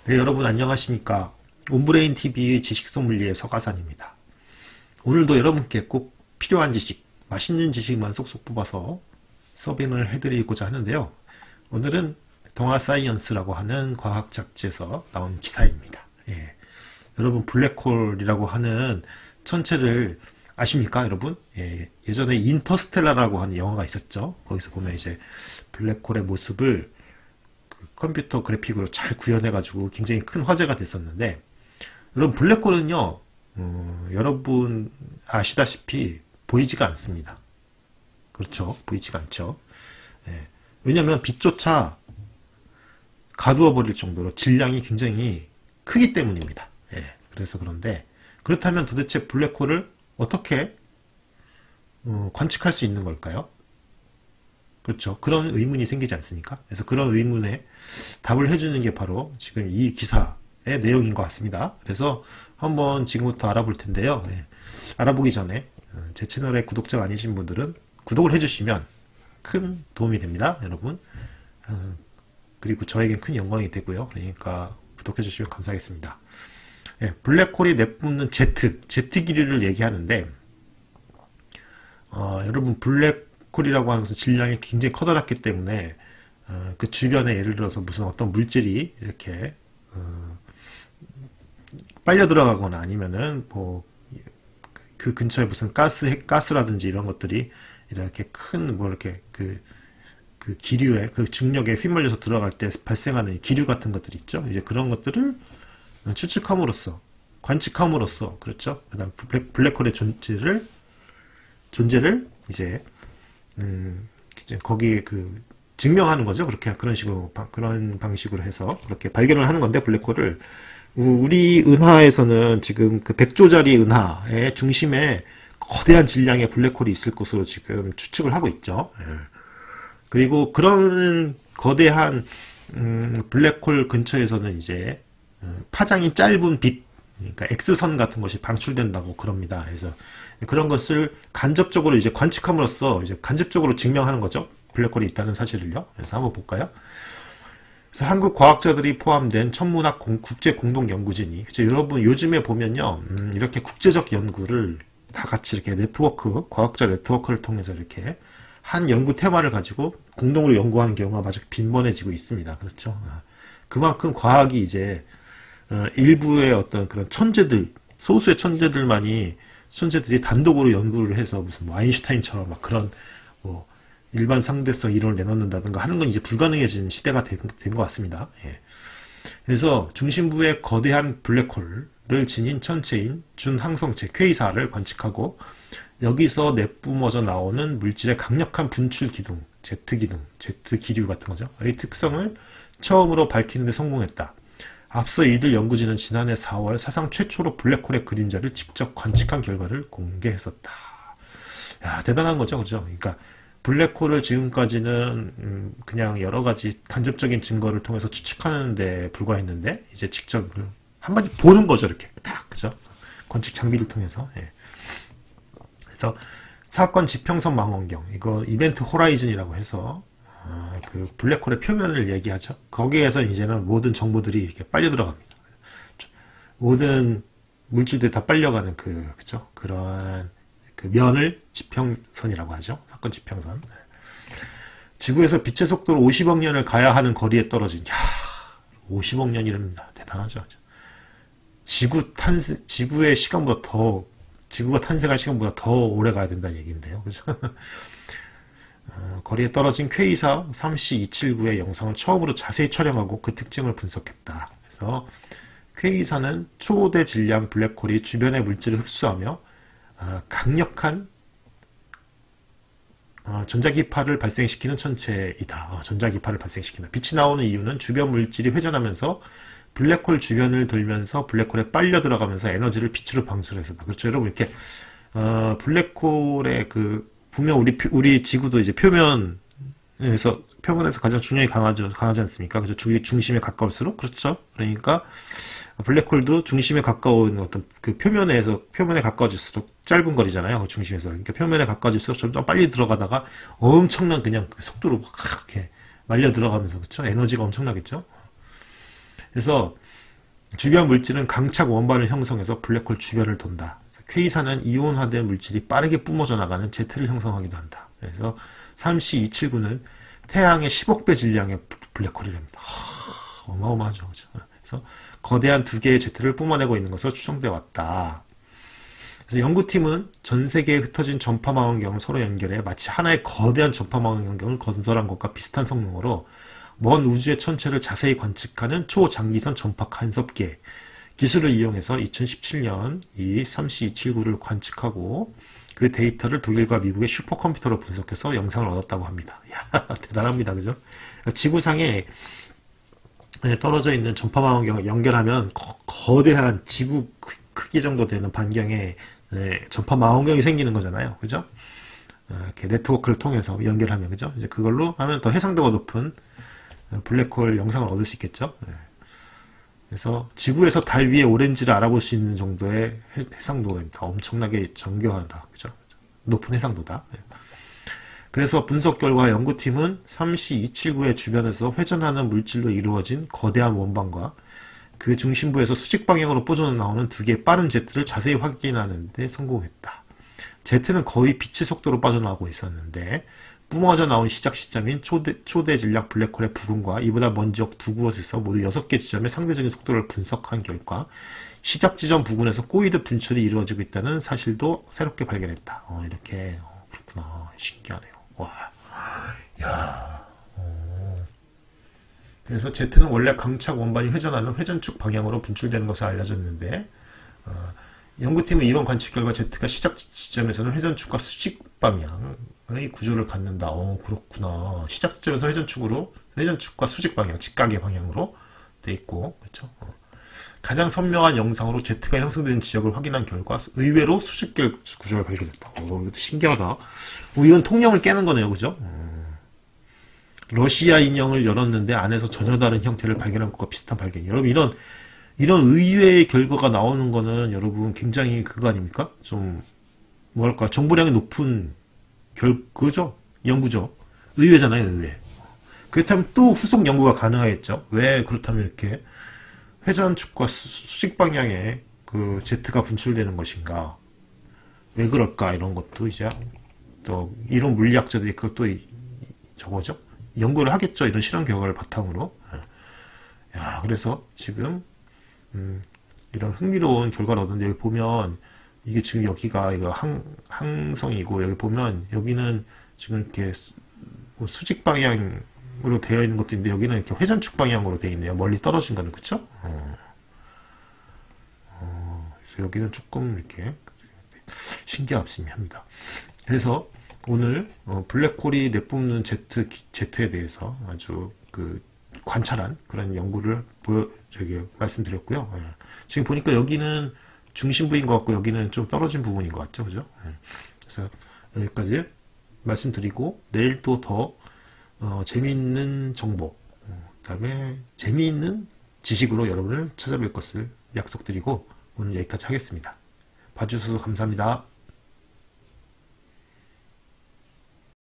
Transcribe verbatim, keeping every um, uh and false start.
네, 여러분 안녕하십니까. 온브레인티비의 지식소믈리에 서가산입니다. 오늘도 여러분께 꼭 필요한 지식, 맛있는 지식만 쏙쏙 뽑아서 서빙을 해드리고자 하는데요. 오늘은 동아사이언스라고 하는 과학 잡지에서 나온 기사입니다. 예. 여러분 블랙홀이라고 하는 천체를 아십니까, 여러분? 예. 예전에 인터스텔라라고 하는 영화가 있었죠. 거기서 보면 이제 블랙홀의 모습을 컴퓨터 그래픽으로 잘 구현해가지고 굉장히 큰 화제가 됐었는데, 여러분 블랙홀은요, 어, 여러분 아시다시피 보이지가 않습니다. 그렇죠? 보이지가 않죠. 예. 왜냐하면 빛조차 가두어 버릴 정도로 질량이 굉장히 크기 때문입니다. 예. 그래서 그런데, 그렇다면 도대체 블랙홀을 어떻게 어, 관측할 수 있는 걸까요? 그렇죠. 그런 의문이 생기지 않습니까? 그래서 그런 의문에 답을 해주는 게 바로 지금 이 기사의 내용인 것 같습니다. 그래서 한번 지금부터 알아볼 텐데요. 네. 알아보기 전에 제 채널에 구독자가 아니신 분들은 구독을 해주시면 큰 도움이 됩니다, 여러분. 그리고 저에겐 큰 영광이 되고요. 그러니까 구독해주시면 감사하겠습니다. 네. 블랙홀이 내뿜는 Z, Z 기류를 얘기하는데, 어, 여러분 블랙 홀이라고 하는 것은 질량이 굉장히 커다랗기 때문에 어, 그 주변에 예를 들어서 무슨 어떤 물질이 이렇게 어, 빨려 들어가거나 아니면은 뭐 그 근처에 무슨 가스, 핵가스라든지 이런 것들이 이렇게 큰 뭐 이렇게 그, 그 기류에 그 중력에 휘말려서 들어갈 때 발생하는 기류 같은 것들이 있죠. 이제 그런 것들을 추측함으로써, 관측함으로써, 그렇죠. 그다음 블랙, 블랙홀의 존재를 존재를 이제 음, 이제 거기에 그 증명하는 거죠. 그렇게 그런 식으로 그런 방식으로 해서 그렇게 발견을 하는 건데, 블랙홀을 우리 은하에서는 지금 그 백 조짜리 은하의 중심에 거대한 질량의 블랙홀이 있을 것으로 지금 추측을 하고 있죠. 예. 그리고 그런 거대한 음, 블랙홀 근처에서는 이제 파장이 짧은 빛, 그러니까 X선 같은 것이 방출된다고 그럽니다. 그래서 그런 것을 간접적으로 이제 관측함으로써 이제 간접적으로 증명하는 거죠. 블랙홀이 있다는 사실을요. 그래서 한번 볼까요? 그래서 한국 과학자들이 포함된 천문학 공, 국제 공동 연구진이, 그쵸? 여러분 요즘에 보면요, 음, 이렇게 국제적 연구를 다 같이 이렇게 네트워크, 과학자 네트워크를 통해서 이렇게 한 연구 테마를 가지고 공동으로 연구하는 경우가 아주 빈번해지고 있습니다. 그렇죠? 그만큼 과학이 이제 어, 일부의 어떤 그런 천재들, 소수의 천재들만이 천재들이 단독으로 연구를 해서 무슨 뭐 아인슈타인처럼 막 그런 뭐 일반 상대성 이론을 내놓는다든가 하는 건 이제 불가능해진 시대가 된 것 같습니다. 예. 그래서 중심부에 거대한 블랙홀을 지닌 천체인 준항성체 퀘이사를 관측하고, 여기서 내뿜어져 나오는 물질의 강력한 분출 기둥, Z 기둥, Z 기류 같은 거죠. 이 특성을 처음으로 밝히는 데 성공했다. 앞서 이들 연구진은 지난해 사월 사상 최초로 블랙홀의 그림자를 직접 관측한 결과를 공개했었다. 야, 대단한 거죠, 그죠? 그러니까 블랙홀을 지금까지는 음, 그냥 여러 가지 간접적인 증거를 통해서 추측하는 데 불과했는데, 이제 직접 한마디 보는 거죠, 이렇게 딱, 그죠? 관측 장비를 통해서. 예. 그래서 사건 지평선 망원경, 이거 이벤트 호라이즌이라고 해서 어, 그 블랙홀의 표면을 얘기하죠. 거기에서 이제는 모든 정보들이 이렇게 빨려 들어갑니다. 모든 물질들이 다 빨려가는 그, 그죠? 그런 그 면을 지평선이라고 하죠. 사건 지평선. 지구에서 빛의 속도로 오십억 년을 가야 하는 거리에 떨어진, 야, 오십억 년이랍니다. 대단하죠. 지구 탄생, 지구의 시간보다 더, 지구가 탄생할 시간보다 더 오래 가야 된다는 얘기인데요. 그죠? 어, 거리에 떨어진 퀘이사 삼 씨 이백칠십구의 영상을 처음으로 자세히 촬영하고 그 특징을 분석했다. 그래서 퀘이사는 초대 질량 블랙홀이 주변의 물질을 흡수하며 어, 강력한 어, 전자기파를 발생시키는 천체이다. 어, 전자기파를 발생시킨다. 빛이 나오는 이유는 주변 물질이 회전하면서 블랙홀 주변을 돌면서 블랙홀에 빨려 들어가면서 에너지를 빛으로 방출해서다. 그렇죠, 여러분. 이렇게 어, 블랙홀의 그 분명 우리 우리 지구도 이제 표면에서 표면에서 가장 중력이 강하죠, 강하지 않습니까? 그죠? 주 중심에 가까울수록, 그렇죠? 그러니까 블랙홀도 중심에 가까운 어떤 그 표면에서 표면에 가까워질수록 짧은 거리잖아요. 그 중심에서. 그러니까 표면에 가까워질수록 점점 빨리 들어가다가 엄청난 그냥 그 속도로 막 이렇게 말려 들어가면서, 그렇죠? 에너지가 엄청나겠죠? 그래서 주변 물질은 강착 원반을 형성해서 블랙홀 주변을 돈다. 퀘이사는 이온화된 물질이 빠르게 뿜어져 나가는 제트를 형성하기도 한다. 그래서 삼 씨 이백칠십구는 태양의 십억 배 질량의 블랙홀이랍니다. 하, 어마어마하죠. 그렇죠? 그래서 거대한 두 개의 제트를 뿜어내고 있는 것으로 추정되어 왔다. 그래서 연구팀은 전 세계에 흩어진 전파망원경을 서로 연결해 마치 하나의 거대한 전파망원경을 건설한 것과 비슷한 성능으로 먼 우주의 천체를 자세히 관측하는 초장기선 전파 간섭계 기술을 이용해서 이천십칠 년 이 삼 씨 이백칠십구를 관측하고 그 데이터를 독일과 미국의 슈퍼컴퓨터로 분석해서 영상을 얻었다고 합니다. 야, 대단합니다. 그죠? 지구상에 떨어져 있는 전파망원경을 연결하면 거, 거대한 지구 크기 정도 되는 반경에 네, 전파망원경이 생기는 거잖아요. 그죠? 이렇게 네트워크를 통해서 연결하면, 그죠? 이제 그걸로 하면 더 해상도가 높은 블랙홀 영상을 얻을 수 있겠죠. 네. 그래서 지구에서 달 위의 오렌지를 알아볼 수 있는 정도의 해상도입니다. 엄청나게 정교하다. 그죠? 높은 해상도다. 네. 그래서 분석 결과 연구팀은 삼 씨 이백칠십구의 주변에서 회전하는 물질로 이루어진 거대한 원반과 그 중심부에서 수직 방향으로 뻗어나오는 두 개의 빠른 제트를 자세히 확인하는 데 성공했다. 제트는 거의 빛의 속도로 빠져나오고 있었는데 뿜어져 나온 시작 시점인 초대, 초대 질량 블랙홀의 부근과 이보다 먼 지역 두 곳에서 모두 여섯 개 지점의 상대적인 속도를 분석한 결과 시작 지점 부근에서 꼬이드 분출이 이루어지고 있다는 사실도 새롭게 발견했다. 어, 이렇게 어, 그렇구나. 신기하네요. 와, 야. 어. 그래서 제트는 원래 강착 원반이 회전하는 회전축 방향으로 분출되는 것을 알려졌는데 어, 연구팀은 이번 관측 결과 제트가 시작 지점에서는 회전축과 수직 방향의 구조를 갖는다. 어, 그렇구나. 시작 지점에서 회전축으로 회전축과 수직 방향, 직각의 방향으로 돼 있고, 그렇죠? 어. 가장 선명한 영상으로 제트가 형성된 지역을 확인한 결과 의외로 수직결 구조를 발견했다. 어, 이것도 신기하다. 어, 이건 통념을 깨는 거네요, 그죠? 어. 러시아 인형을 열었는데 안에서 전혀 다른 형태를 발견한 것과 비슷한 발견. 여러분 이런 이런 의외의 결과가 나오는 거는 여러분 굉장히 그거 아닙니까? 좀 뭐랄까 정보량이 높은 결 그죠? 연구죠. 의외잖아요, 의외. 그렇다면 또 후속 연구가 가능하겠죠. 왜 그렇다면 이렇게 회전축과 수직 방향에 그 제트가 분출되는 것인가? 왜 그럴까? 이런 것도 이제 또 이런 물리학자들이 그것도 저거죠. 연구를 하겠죠. 이런 실험 결과를 바탕으로. 야, 그래서 지금 음, 이런 흥미로운 결과를 얻었는데 여기 보면 이게 지금 여기가 이거 항, 항성이고 여기 보면 여기는 지금 이렇게 수, 뭐 수직 방향으로 되어 있는 것도 있는데 여기는 이렇게 회전축 방향으로 되어 있네요. 멀리 떨어진 거는 그쵸? 어. 어, 그래서 여기는 조금 이렇게 신기합니다. 그래서 오늘 어, 블랙홀이 내뿜는 제트 제트에 대해서 아주 그 관찰한 그런 연구를 보여 저기 말씀드렸고요. 예. 지금 보니까 여기는 중심부인 것 같고 여기는 좀 떨어진 부분인 것 같죠, 그죠? 예. 그래서 여기까지 말씀드리고 내일 또 더 어, 재미있는 정보, 어, 그다음에 재미있는 지식으로 여러분을 찾아뵐 것을 약속드리고 오늘 여기까지 하겠습니다. 봐주셔서 감사합니다.